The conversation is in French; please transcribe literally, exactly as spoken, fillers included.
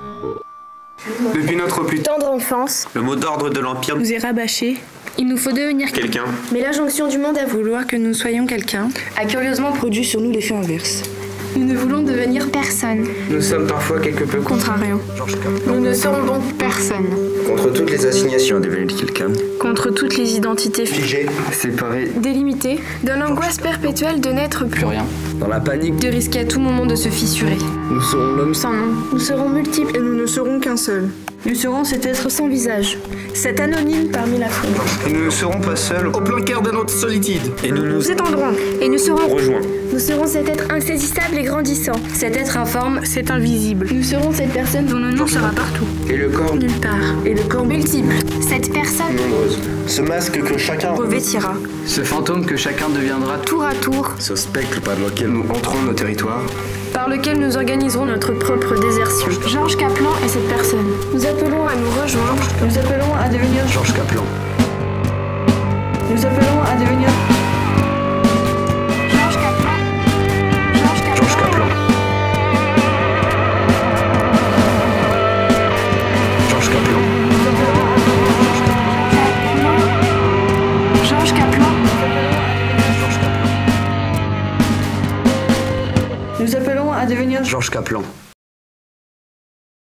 Depuis notre plus tendre enfance, le mot d'ordre de l'Empire nous est rabâché. Il nous faut devenir quelqu'un. Mais l'injonction du monde à vouloir que nous soyons quelqu'un a curieusement produit sur nous l'effet inverse. Nous ne voulons devenir personne. Nous sommes parfois quelque peu contrariants. Nous ne serons donc personne. Contre toutes les assignations devenues quelqu'un. Contre toutes les identités figées, séparées, délimitées, dans l'angoisse perpétuelle de n'être plus rien. Dans la panique de risquer à tout moment de se fissurer. Nous serons l'homme sans nom. Nous serons multiples et nous ne serons qu'un seul. Nous serons cet être sans visage, cet anonyme parmi la foule. Et nous ne serons pas seuls au plein cœur de notre solitude. Et nous nous étendrons et nous serons rejoints. Nous serons cet être insaisissable et grandissant, cet être informe, cet invisible. Nous serons cette personne dont le nom sera partout. Et le corps nulle part. Et le corps multiple. Cette personne nombreuse. Ce masque que chacun revêtira. Ce fantôme que chacun deviendra tour à tour. Ce spectre par lequel nous entrons nos territoires. Par lequel nous organiserons notre propre désertion. Georges Kaplan est cette personne. Nous appelons à nous rejoindre. Nous appelons à devenir Georges Kaplan. Nous appelons à devenir Georges Kaplan. Georges Kaplan. Georges Kaplan. Georges Kaplan. Nous appelons à devenir Georges Kaplan.